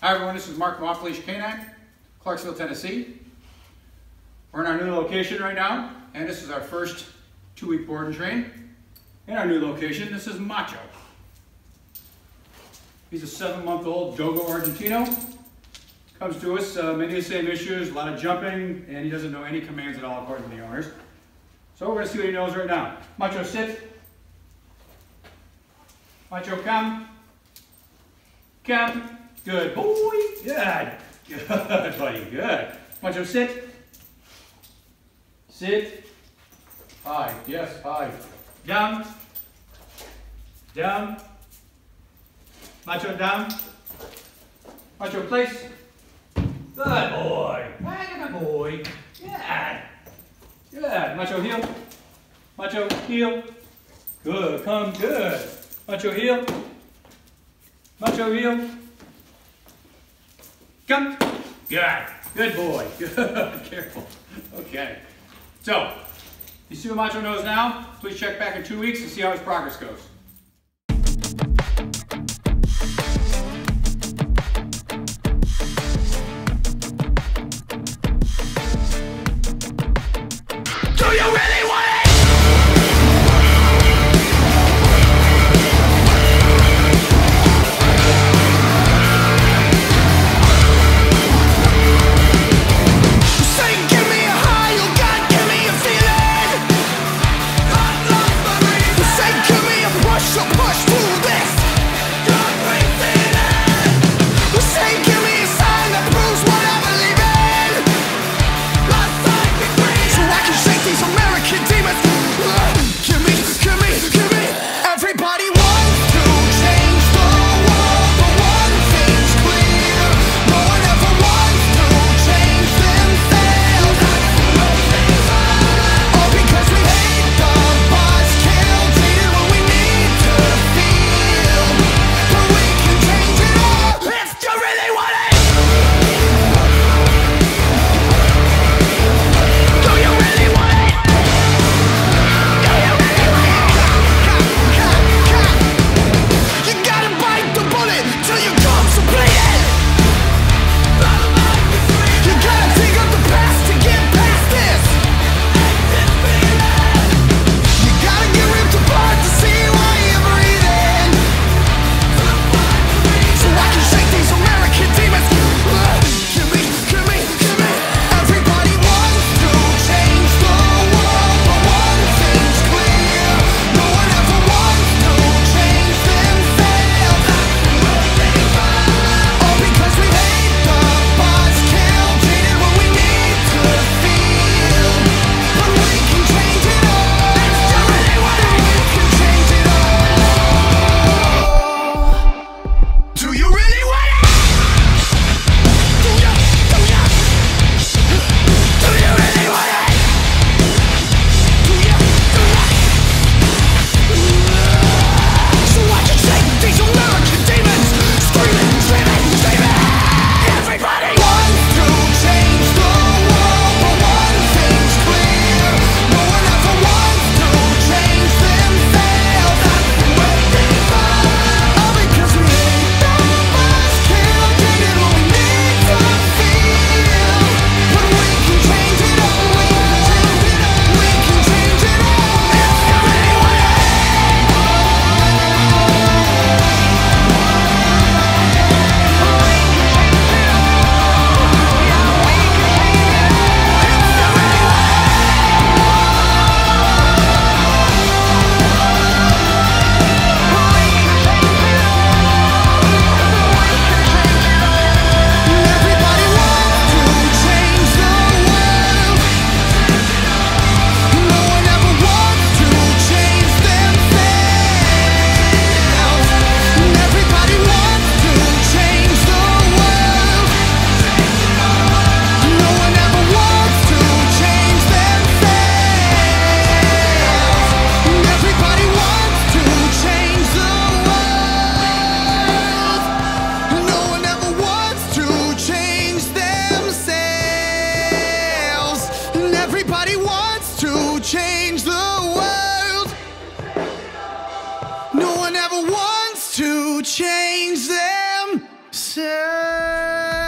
Hi everyone, this is Mark from Off-Leash K9, Clarksville, Tennessee. We're in our new location right now, and this is our first 2-week board and train. In our new location, this is MACHO. He's a 7-month-old Dogo Argentino. Comes to us, many of the same issues, a lot of jumping, and he doesn't know any commands at all according to the owners. So we're going to see what he knows right now. MACHO, sit. MACHO, come. Come. Good boy. Good. Good, buddy. Good. MACHO, sit. Sit. High. Yes, high. Down. Down. MACHO, down. MACHO, place. Good boy. Good boy. Good. Good. MACHO, heel. MACHO, heel. Good. Come. Good. MACHO, heel. MACHO, heel. Come. Good. Good boy. Good. Careful. Okay. So, you see what MACHO knows now? Please check back in 2 weeks and see how his progress goes. Do you really want it? Say give me a high, you got give me a feeling. Say give me a Say